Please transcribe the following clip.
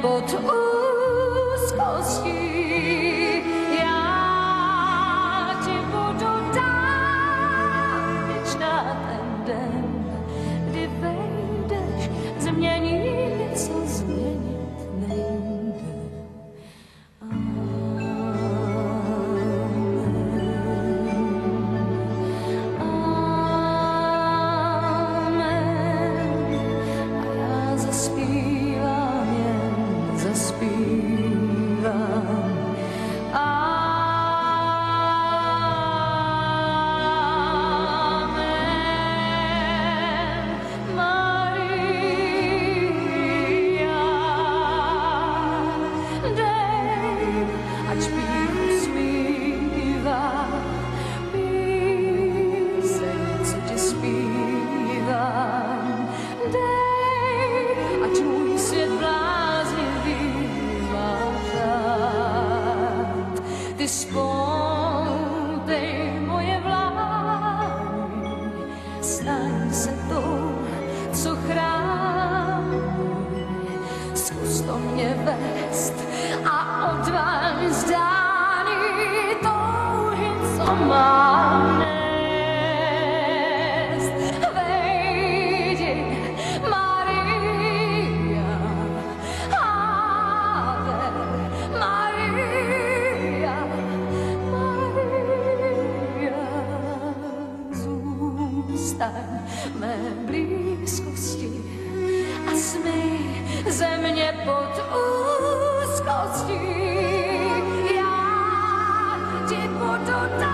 pod úzkostí. Já ti budu dát na ten den, kdy vejdeš, změní něco změnit nejde. Ať píchu zpívá, píseň, co ti zpívám. Dej, ať můj svět bláznivý má řád. Ty spoutej moje vlány, staň se tou, co chrání. Zkus to mě vést a odvaň zdání touhy, co mám nést. Vejdi, Maria, Ave Maria, Maria. Zůstaň v mé blízkosti a smyj země pod úzkostí. Já ti budu dát